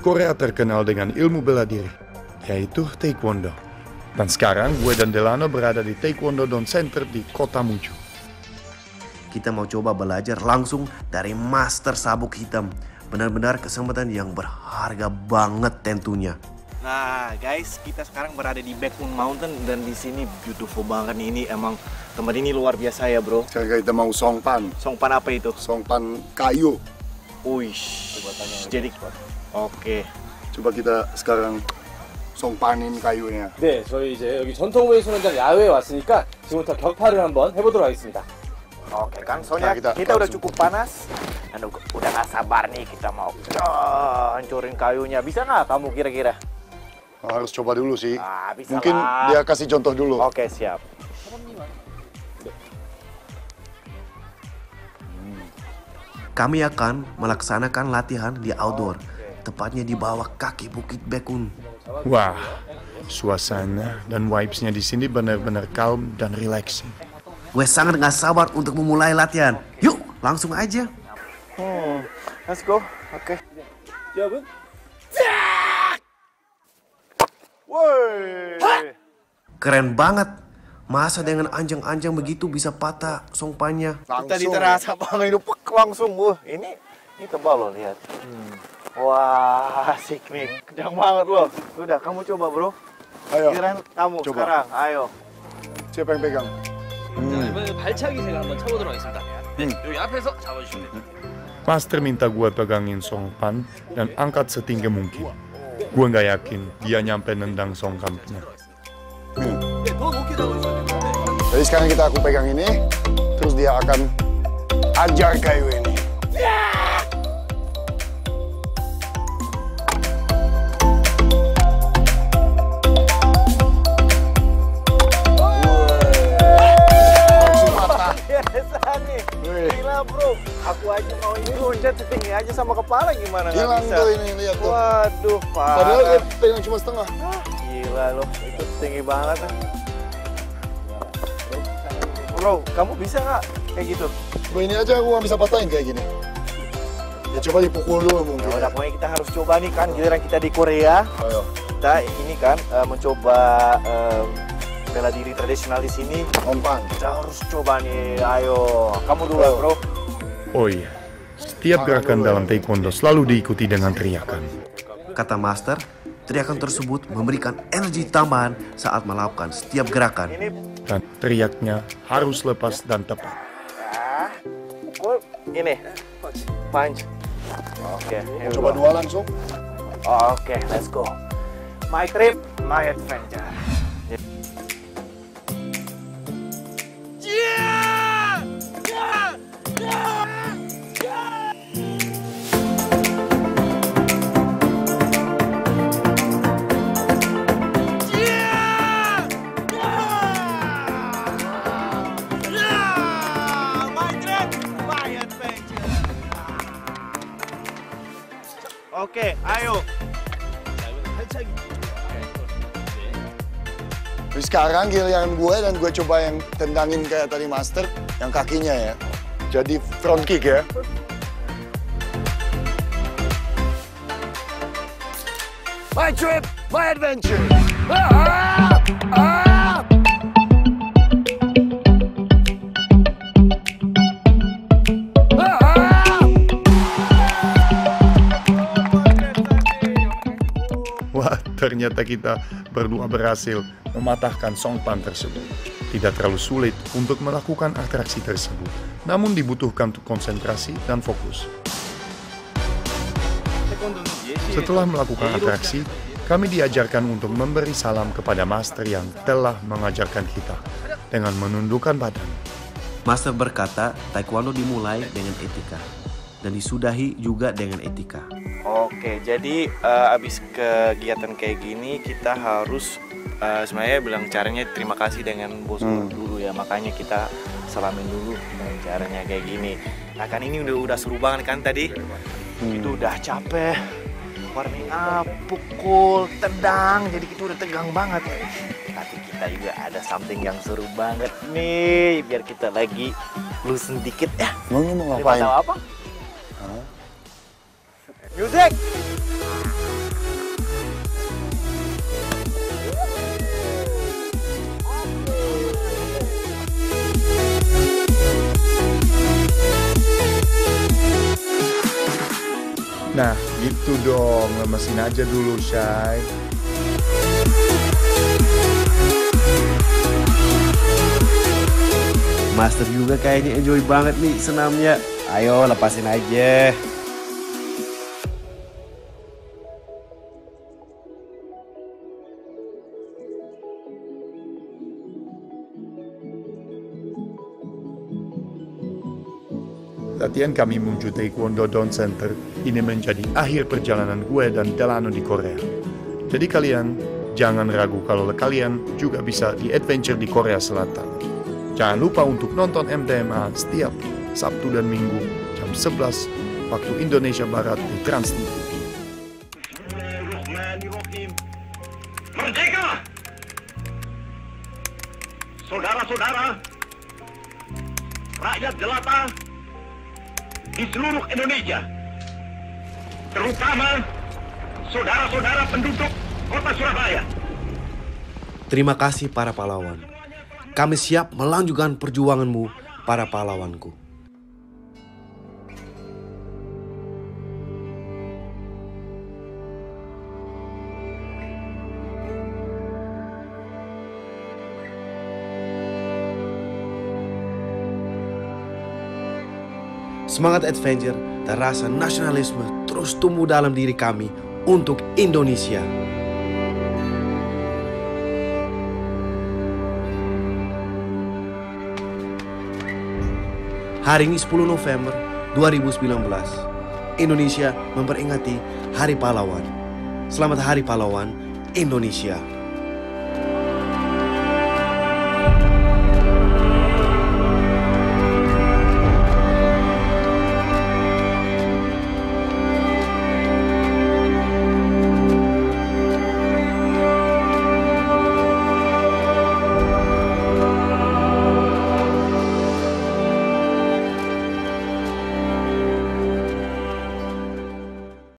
Korea terkenal dengan ilmu bela diri, yaitu Taekwondo. Dan sekarang gue dan Delano berada di Taekwondo Down Center di Kota Muju. Kita mau coba belajar langsung dari Master Sabuk Hitam. Benar-benar kesempatan yang berharga banget tentunya. Nah guys, kita sekarang berada di Baekmun Mountain dan di sini beautiful banget nih. Ini emang tempat ini luar biasa ya bro. Sekarang kita mau songpan. Songpan apa itu? Songpan kayu. Uish. Jadi oke. Coba kita sekarang songpanin kayunya. 네, 저희 이제 여기 전통무예 수련장 야외에 왔으니까 지금부터 격파를 한번 해보도록 하겠습니다. Oke kan, soalnya Nah, kita udah cukup panas dan udah gak sabar nih kita mau hancurin kayunya. Bisa nggak kamu kira-kira? Harus coba dulu sih. Bisa Mungkin lah. dia kasih contoh dulu. Oke, siap. Kami akan melaksanakan latihan di outdoor, tepatnya di bawah kaki Bukit Baekmun. Wah, suasana dan vibes-nya di sini benar-benar calm dan relaxing. Gue sangat gak sabar untuk memulai latihan. Yuk, langsung aja. Let's go. Oke. 여러분, Woi. Keren banget. Masa dengan anjing-anjing begitu bisa patah songpannya? Tadi terasa banget itu langsung. Ini tebal loh, lihat. Wah, asik nih. Kencang banget loh. Udah, kamu coba bro. Ayo. Kirain kamu Coba. sekarang. Ayo. Siapa yang pegang? 자, 이번에 발차기 제가 한번 쳐보도록 하겠습니다. 네, 여기 앞에서 잡아주시면 됩니다. Master minta gue pegangin songpan dan angkat setinggi mungkin. Gue nggak yakin dia nyampe nendang songkamnya. 네, 더 높게 잡아주셔야 됩니다. 네. Jadi sekarang aku pegang ini, terus dia akan ajar kayu ini. Biasa nih. Gila bro. Aku aja mau ini loncat tinggi aja sama kepala gimana nggak Hilang bisa. tuh ini, lihat tuh. Waduh, Padahal dia parah. pegang cuma setengah. Gila loh, itu tinggi banget. Bro, kamu bisa nggak kayak gitu? Coba ini aja aku nggak bisa patahin kayak gini. Ya coba dipukul dulu mungkin. Ya udah, pokoknya kita harus coba nih kan, giliran kita di Korea. Ayo. Kita ini kan mencoba bela diri tradisional di sini. Songpan. Kita harus coba nih. Ayo, kamu dulu bro. Oh iya, setiap gerakan dalam Taekwondo selalu diikuti dengan teriakan. Kata Master, teriakan tersebut memberikan energi tambahan saat melakukan setiap gerakan. Ini Dan teriaknya harus lepas dan tepat. pukul ini punch. Oke, here we Coba go. dua langsung. Oke, let's go. My trip, my adventure. Oke, ayo. Jadi sekarang giliran gue dan gue coba yang tendangin kayak tadi Master, yang kakinya ya. Jadi front kick ya. My trip, my adventure. Wah, ternyata kita berdua berhasil mematahkan songpan tersebut. Tidak terlalu sulit untuk melakukan atraksi tersebut, namun dibutuhkan konsentrasi dan fokus. Setelah melakukan atraksi, kami diajarkan untuk memberi salam kepada master yang telah mengajarkan kita dengan menundukkan badan. Master berkata, Taekwondo dimulai dengan etika dan disudahi juga dengan etika. Oke, jadi abis kegiatan kayak gini kita harus sebenarnya bilang caranya terima kasih dengan bos dulu ya, makanya kita salamin dulu dengan caranya kayak gini. Nah kan ini udah seru banget kan tadi, itu udah capek, warming up, pukul, tendang, jadi kita udah tegang banget. Tapi kita juga ada something yang seru banget nih, biar kita lagi loosen dikit ya. Emang lu mau Terima ngapain? tahu apa? Music! Nah, gitu dong. Lemesin aja dulu, Shay. Master juga kayaknya enjoy banget nih senamnya. Ayo lepasin aja. Latihan kami menuju Taekwondo Down Center ini menjadi akhir perjalanan gue dan Delano di Korea. Jadi kalian jangan ragu kalau kalian juga bisa di adventure di Korea Selatan. Jangan lupa untuk nonton MTMA setiap Sabtu dan Minggu jam 11 waktu Indonesia Barat di Trans TV. Merdeka! Saudara-saudara, rakyat jelata di seluruh Indonesia, terutama saudara-saudara penduduk kota Surabaya. Terima kasih para pahlawan. Kami siap melanjutkan perjuanganmu, para pahlawanku. Semangat adventure dan rasa nasionalisme terus tumbuh dalam diri kami untuk Indonesia. Hari ini 10 November 2019, Indonesia memperingati Hari Pahlawan. Selamat Hari Pahlawan, Indonesia.